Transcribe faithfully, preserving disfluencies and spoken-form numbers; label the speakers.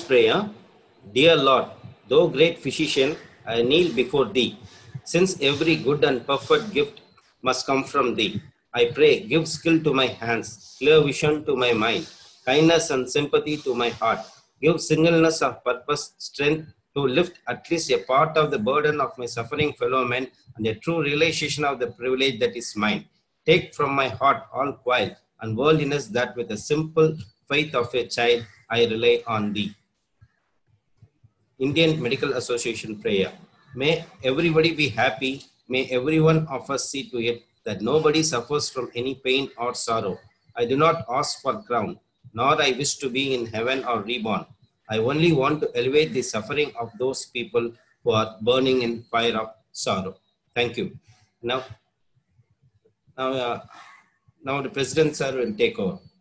Speaker 1: Prayer. Dear Lord, thou great physician, I kneel before thee. Since every good and perfect gift must come from thee, I pray, give skill to my hands, clear vision to my mind, kindness and sympathy to my heart. Give singleness of purpose, strength to lift at least a part of the burden of my suffering fellow men and a true realization of the privilege that is mine. Take from my heart all quiet and worldliness that with the simple faith of a child I rely on thee. Indian Medical Association prayer. May everybody be happy. May every one of us see to it that nobody suffers from any pain or sorrow. I do not ask for crown, nor I wish to be in heaven or reborn. I only want to elevate the suffering of those people who are burning in fire of sorrow. Thank you. Now, now, uh, now the President, sir, will take over.